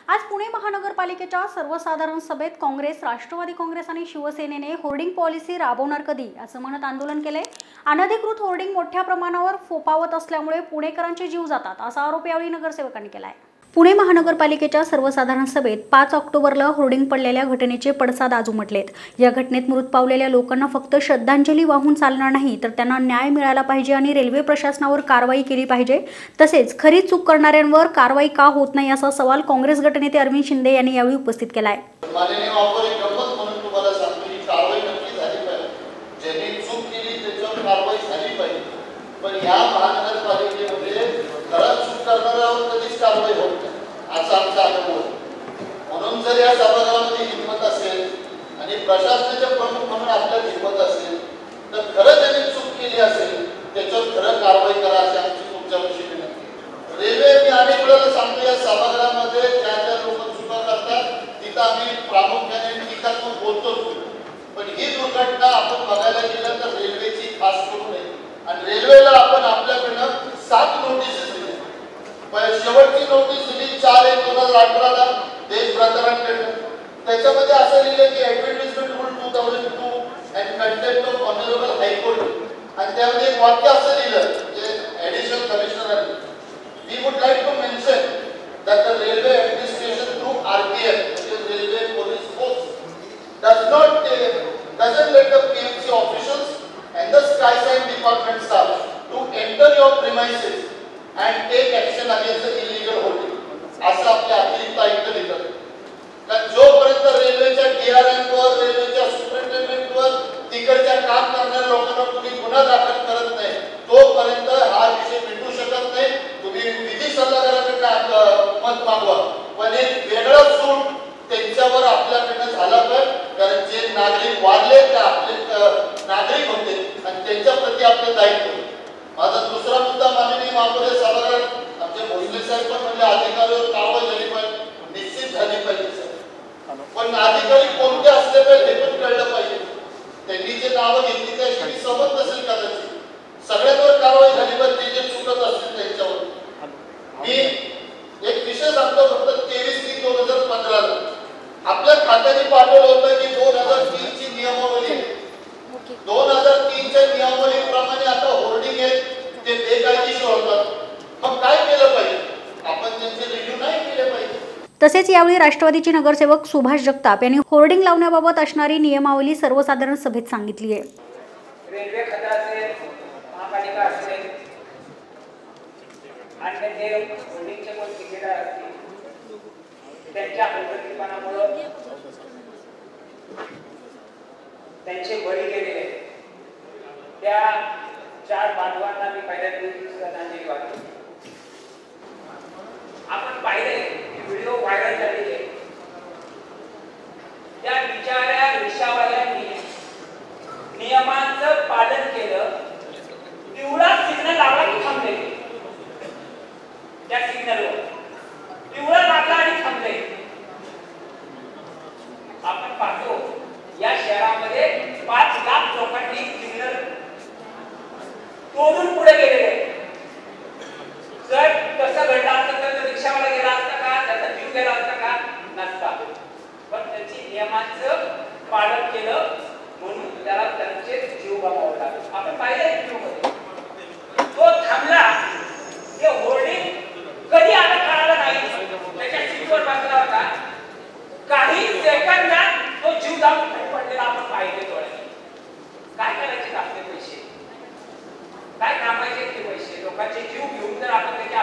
आज पुणे महानगरपालिकेच्या सर्वसाधारण सभेत काँग्रेस, राष्ट्रवादी काँग्रेस आणि शिवसेनेने होर्डिंग पॉलिसी राबवणार कधी असं म्हणत आंदोलन केले। अनधिकृत होर्डिंग मोठ्या प्रमाणावर फोपावत असल्यामुळे पुणेकरांचे जीव जातात असा आरोप यावेळी नगरसेवकांनी केला आहे। पुणे महानगरपालिकेच्या सर्वसाधारण सभेत 5 ऑक्टोबरला होर्डिंग पडलेल्या घटनेचे पडसाद आज उमटलेत। या घटनेत मृत पावलेल्या लोकांना फक्त श्रद्धांजली वाहून चालणार नाही तर त्यांना न्याय मिळाला पाहिजे आणि रेल्वे प्रशासनावर कारवाई केली पाहिजे। तसेच खरी चूक करणाऱ्यांवर कारवाई का होत नाही असा सवाल काँग्रेस गटनेते अरविंद शिंदे यांनी यावेळी उपस्थित केला आहे। पण या महानगरपालिकेमध्ये खरंच चूक करणाऱ्यावर कधीच कारवाई होत नाही असा आमचा अनुभव आहे। म्हणून जर या सभागृहामध्ये हिंमत असेल आणि प्रशासनाचे प्रमुख म्हणून आपल्यात हिंमत असेल तर खरं त्यांनी चूक केली असेल त्याच्यावर खरं कारवाई करा अशी आमची तुमच्याविषयी विनंती आहे। रेल्वे मी अनेक वेळेला सांगतो या सभागृहामध्ये ज्या ज्या लोक चुका करतात तिथं आम्ही प्रामुख्याने टीकात्मक बोलतो, पण ही दुर्घटना आपण बघायला गेलं तर रेल्वेची खास करून आहे आणि रेल्वेला आपण आपल्याकडनं 7 नोटीस दिल्या। शेवटची नोटीस दिली 4/1/2018 देशभ्रष्टाचाराकडनं। त्याच्यामध्ये असं लिहिलं की advertisement rule 2002 and contempt of honourable high court आणि त्यामध्ये एक वाक्य असं लिहिलं जे additional commissioner we would like to mention that the railway administration through RPF, which is Railway Police Force, doesn't let the PMC officials and the SkySign department staff to enter your premises and take action against the illegal holding. असं आपल्या अतिरिक्त आयुक्त लिहितात। कारण जोपर्यंत रेल्वेच्या DRM वर, रेल्वेच्या सुपरिटेंडेंट वर, तिकडच्या काम करणाऱ्या लोकांवर तुम्ही गुन्हा दाखल करत नाही तोपर्यंत हा विषय मिटू शकत नाही। तुम्ही विधी सल्लागाराकडे मत मागवा, पण एक वेगळा सूट त्यांच्यावर आपल्याकडनं झाला पाहिजे। कारण जे नागरिक वाढले ते आपले नागरिक होते आणि त्यांच्या प्रति आपले दायित्व। माझा दुसरा मुद्दा माननीय महापौर सभागृहात आमचे भोसले साहेब पण म्हणजे अधिकाऱ्यावर कारवाई झाली पाहिजे, निश्चित झाली पाहिजे। पण अधिकारी कोणते असले पाहिजे हे पण कळलं पाहिजे। त्यांनी जे नावं घेतली त्याशी सहमत नसेल कदाचित, सगळ्यांवर कारवाई झाली पाहिजे जे चुकत असतील त्यांच्यावर। मी एक विषय सांगतो फक्त 23/3/2015 आपल्या खात्याने पाठवलं होतं की 2003 ची नियमावली 2003च्या नियमावलीप्रमाणे आता होर्डिंग आहेत ते बेकायदेशीर होतात। मग काय केलं पाहिजे? आपण त्यांचे रिव्ह्यू नाही केले पाहिजे। तसेच यावेळी राष्ट्रवादीचे नगरसेवक सुभाष जगताप यांनी होर्डिंग लावण्याबाबत असणारी नियमावली सर्वसाधारण सभेत सांगितली आहे। रेल्वे खाता असेल, महापालिका असेल आणि ते होर्डिंगचे कोण ठेकेदार असतील त्यांच्या हलगर्जीपणामुळे त्यांचे बळी गेलेले त्या 4 बांधवांना मी पहिल्या दिवशी श्रद्धांजली वाहिली। आपण पाहिले व्हिडिओ व्हायरल झालेले त्या बिचाऱ्या रिक्षावाल्यांनी नियमांचं पालन केलं, पिवळा सिग्नल लावला की थांबले, त्या सिग्नलवर पिवळा लागला आणि थांबले। आपण पाहतो या शहरामध्ये 5 लाख लोकांनी सिग्नल तोडून पुढे गेलेले। जर तसं घडलं असतं तर रिक्षावाला गेला असता का, त्याचा जीव गेला असता का? नसता। पण त्याची नियमांचं पालन केलं म्हणून त्याला त्यांचे जीव गमावे लागले। आपण पाहिलं व्हिडिओमध्ये तो थांबला, ते होर्डिंग कधी आला कळालं नाही, त्याच्या सीटवर बसला होता, काही सेकंदात तो जीव जाऊन पडलेला आपण पाहिले डोळ्याने। काय करायचे आपले पैसे, काय कामाचे ते पैसे? लोकांचे जीव घेऊन जर आपण त्याच्या